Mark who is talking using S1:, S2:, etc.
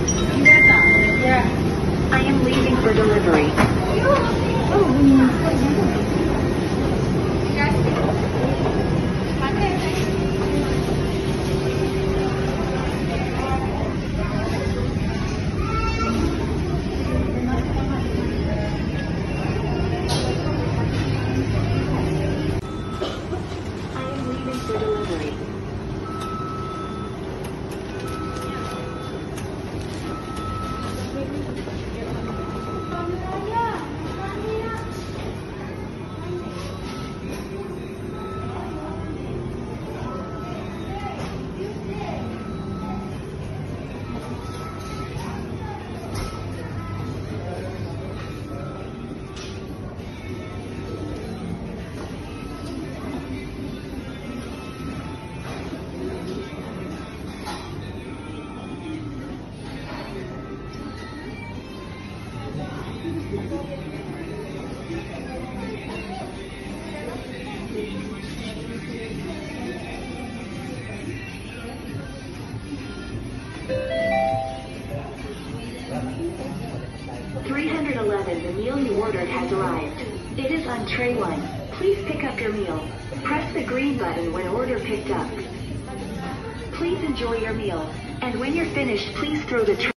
S1: I am leaving for delivery. The meal you ordered has arrived. It is on tray 1. Please pick up your meal. Press the green button when order picked up. Please enjoy your meal, and when you're finished, please throw the tray.